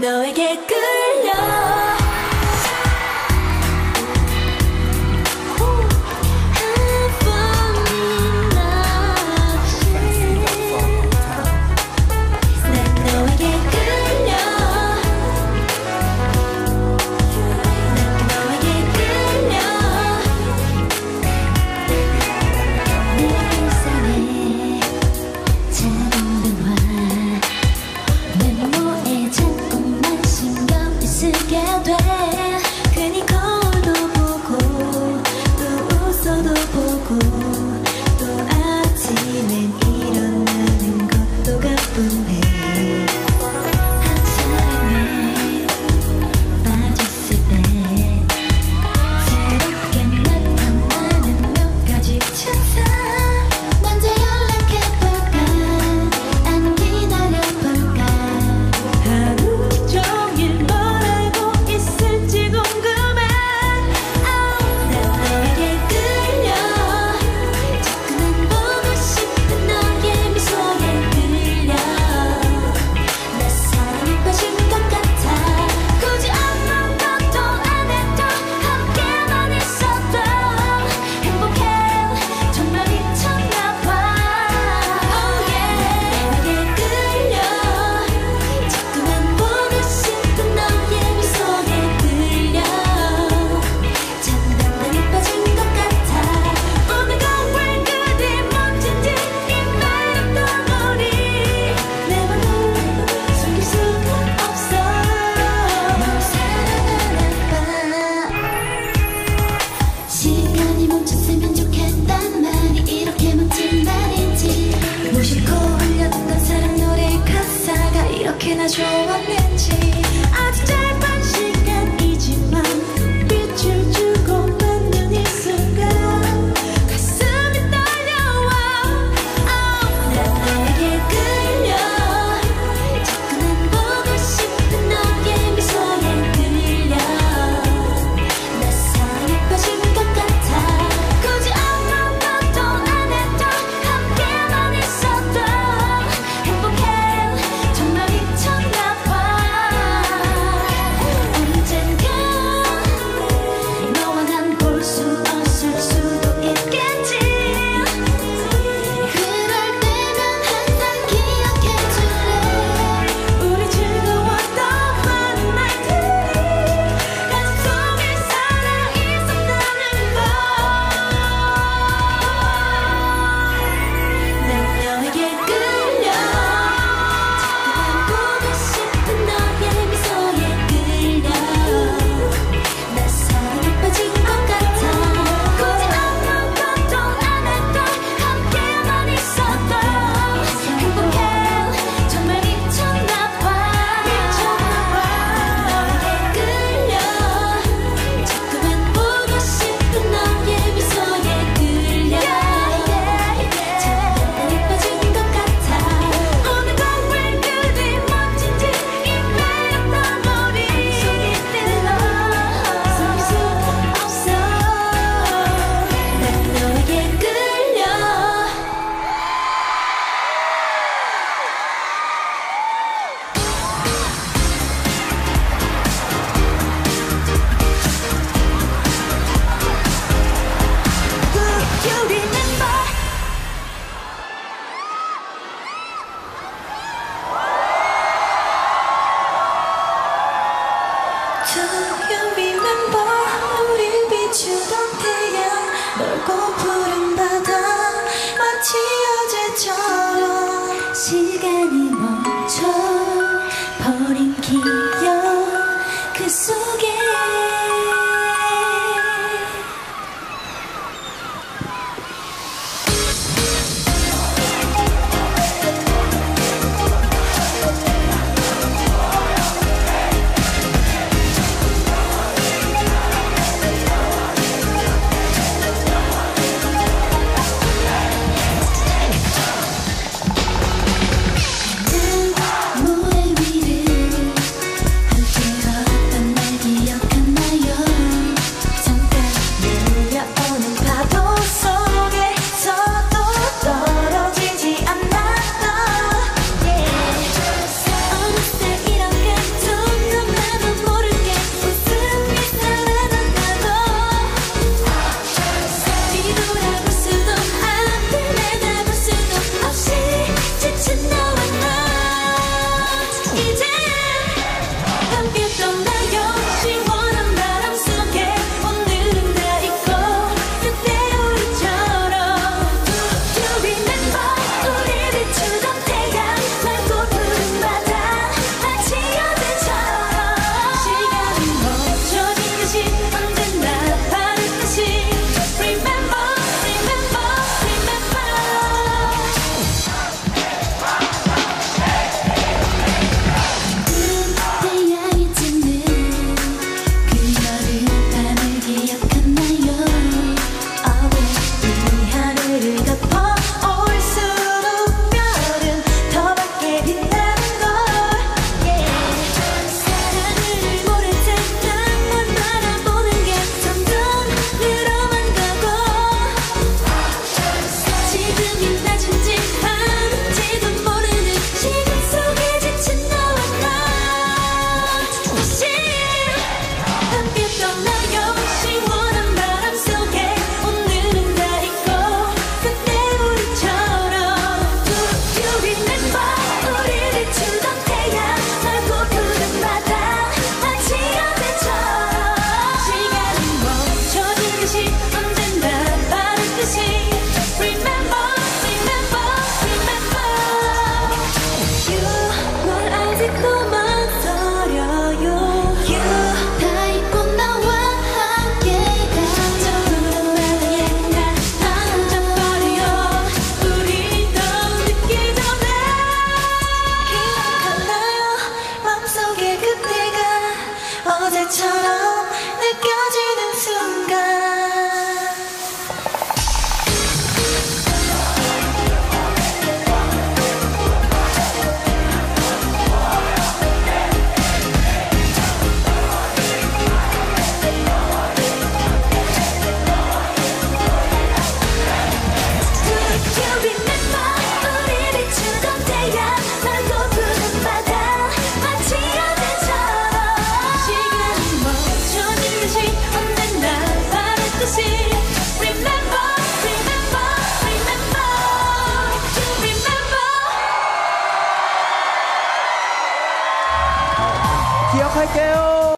너에게 끌려 이렇게나 좋았는지 아주 짧은 시간이지만 빛을 주고 받는 이 순간 가슴이 떨려와 난 너에게 끌려 자꾸만 보고 싶은 너의 미소에 끌려 나 사랑에 빠진 것 같아 굳이 아무것도 안 해도 함께만 있어도 행복해 정말 미쳤나봐 이제 함께 떠나요 시원한 바람 속에 오늘은 다 잊고 그때 우리처럼 Do you remember 우리 비추던 태양 맑고 푸른 바다 마치 어제처럼 시간이 멈춰진 듯이 언젠가 바랬듯이 Remember remember remember 태양이 뜨는 그 여름밤을 기억하나요? 이 하늘을 덮어 올수록 별은 더 밝게 빛나는 걸 사랑을 모를 때난 널 바라보는 게 점점 늘어만 가고 지금이 낮은지 밤인지도 모르는 시간 속에 지친 너와 나 다시 함께 떠나요 시원한 바람 속에 오늘은 다 잊고 그때 우리처럼 Do you remember 우리 비추던 태양 맑고 푸른 바다 마치 어제처럼 시간이 멈춰진 듯이 언젠가 바랬듯이 Remember remember remember You 널 아직도 망설여요 You 다 잊고 나와 함께 가 저구름 바다에 나 던져버려 우리 더 늦기 전에 기억하나요 맘속에 그때가 어제처럼 느껴지는 순간 Do you remember 우리 비추던 태양 맑고 푸른 바다 마치 어제처럼 시간이 멈춰진 듯이 언젠가 바랬듯이 Remember remember remember remember 기억할게요.